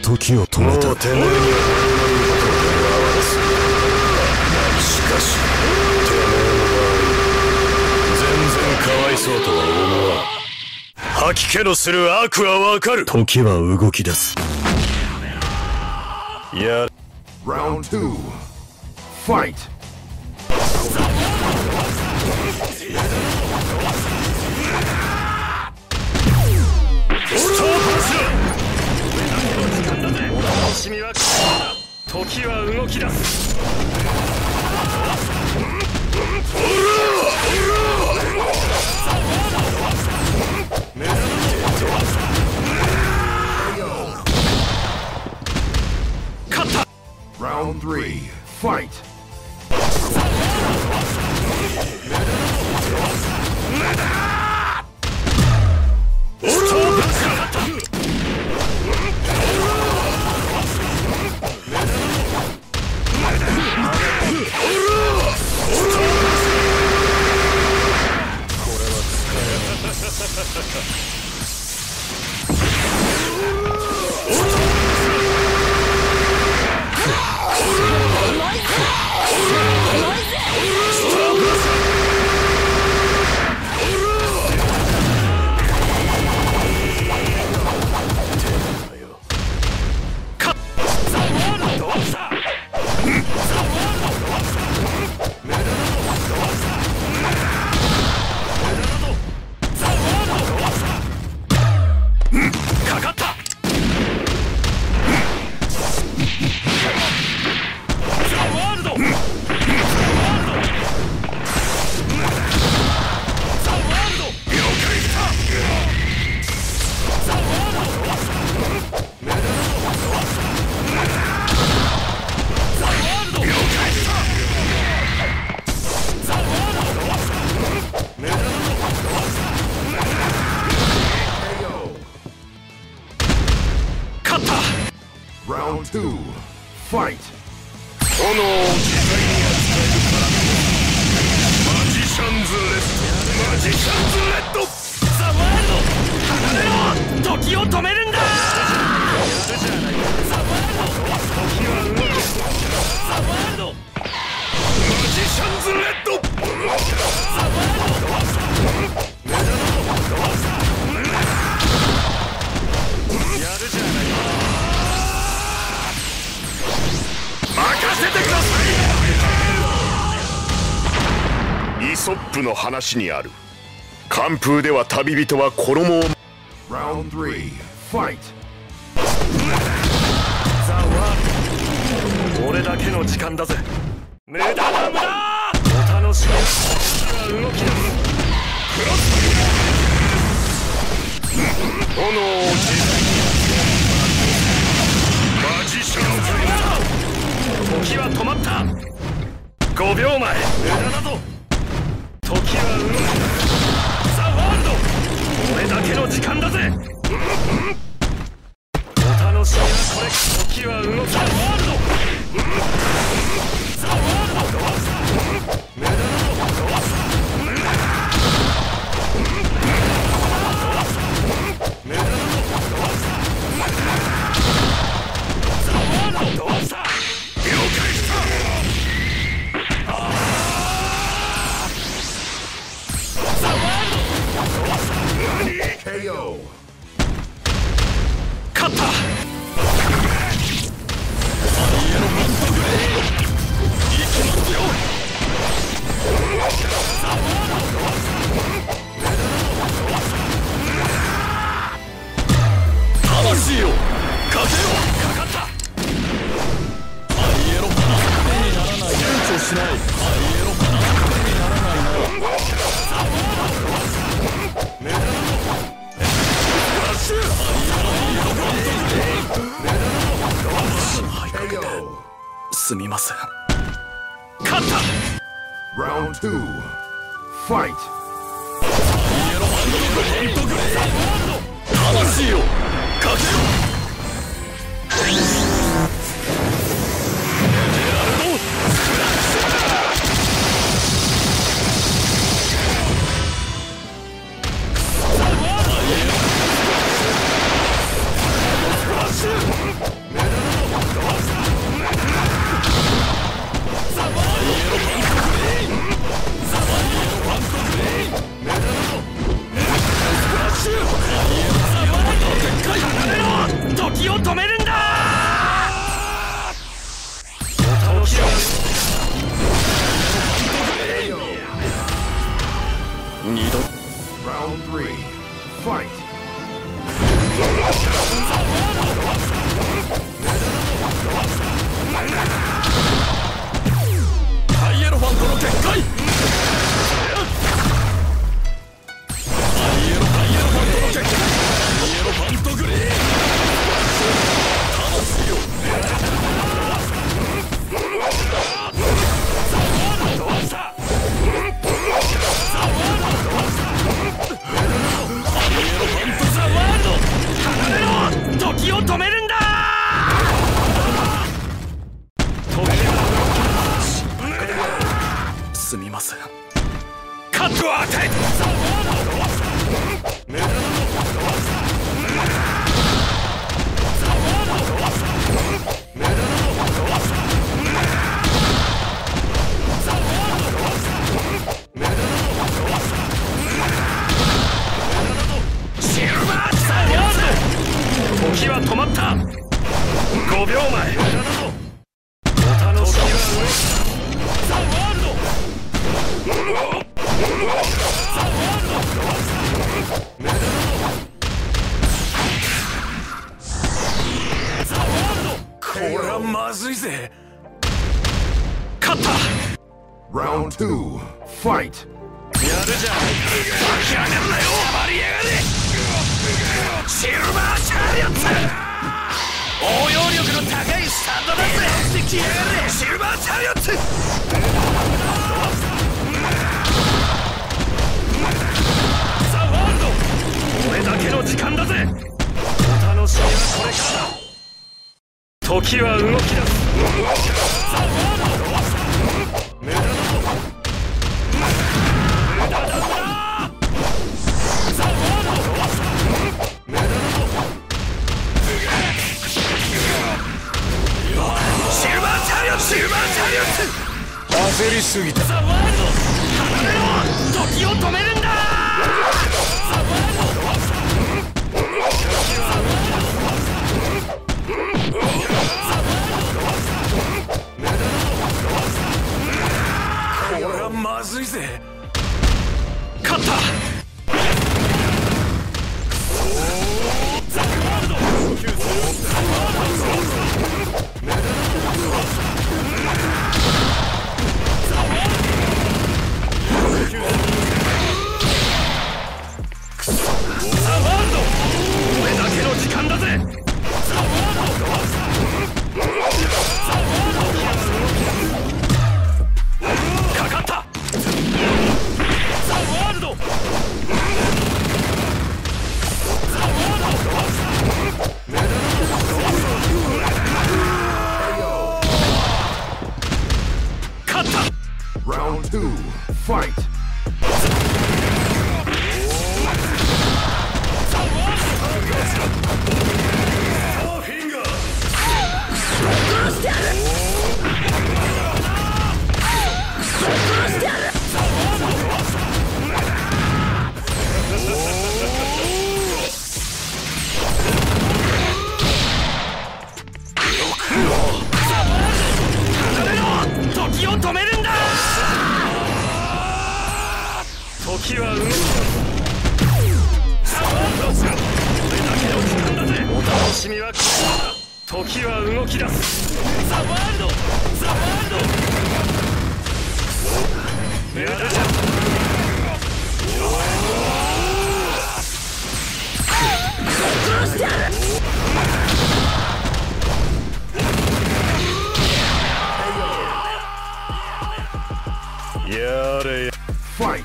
時を止めた。もうてめえにはしかし、てめえの場合、全然かわいそうとは思わん。吐き気のする悪はわかる。時は動き出す。やれ。 Round 2 Fight! 君は時は動き出す。勝った。 Round 3 Fight! Round 2 Fight! 炎を自在に扱えるからマジシャンズレッド。マジシャンズレッド。 ザ・ワールド離れろ。時を止めるんだ。やるじゃないか。ザ・ワールド時は動く。ザ・ワールドマジシャンズレッド。 ザ・ワールドやるじゃないか。 任せてください。イソップの話にある。寒風では旅人は衣を。 Round 3 Fight! ザ・ワールド俺だけの時間だぜ。無駄だ無駄。お楽しみ。時は動き出す。クロス炎を自在にマジシャンズレッド。 時は止まった。5秒前。無駄だぞ。時は動く。ザ・ワールド俺だけの時間だぜ。お楽しみはこれ。時は動く。ザ・ワールドザ・ワールド無駄だぞ。無駄だぞ。ザ・ワールドどうした。 了解した。 KO! 勝った。 魂よかけろ。 かかった。 アイエロパナ手にならない。躊躇しない。アイエロパナ手にならないな。すみません。 勝った。 Round 2 Fight! 魂よかけろ。 ません。 カットを与えた。シルバースターワールド。時は止まった。5秒前。お楽しみは上。ザ・ワールド。これはまずいぜ。勝った。 Round 2, fight! やるじゃん。諦めるなよ。暴れやがれ。シルバーチャーリオッツ。応用力の高いスタンドだぜ。してきやがれ。シルバーチャーリオッツ。ザ・ワールド。俺だけの時間だぜ。お楽しみはこれからだ。時は動き出す。ザ・ワールド。無駄だぞ。無駄だぞ。ザ・ワールド。無駄だぞ。シルバーチャーリオッツ。シルバーチャーリオッツ。 焦りすぎた。 ザ・ワールド。離れろ。時を止めるんだ。ザ・ワールド。これはまずいぜ。勝った。ザ・ワールド。俺だけの時間だぜ。ザ・ワールド。かかった。ザ・ワールド。勝った。 Round 2, fight! 時を止めるんだ。時は動く。俺だけの時間だぜ。お楽しみはこれだ。時は動き出す。ザ・ワールド。ザ・ワールド。やるじゃん。やれや。 Fight!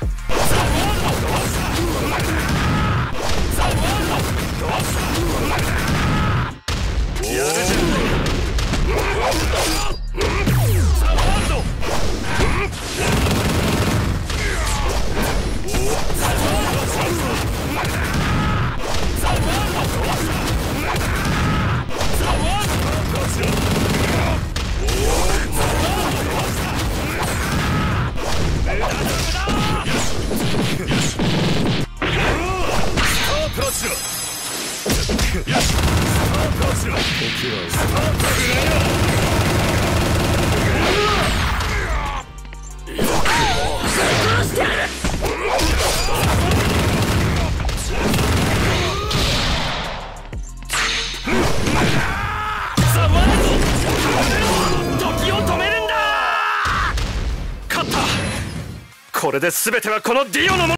やるじゃん。ザ・ワールド。これで全てはこのディオのもの。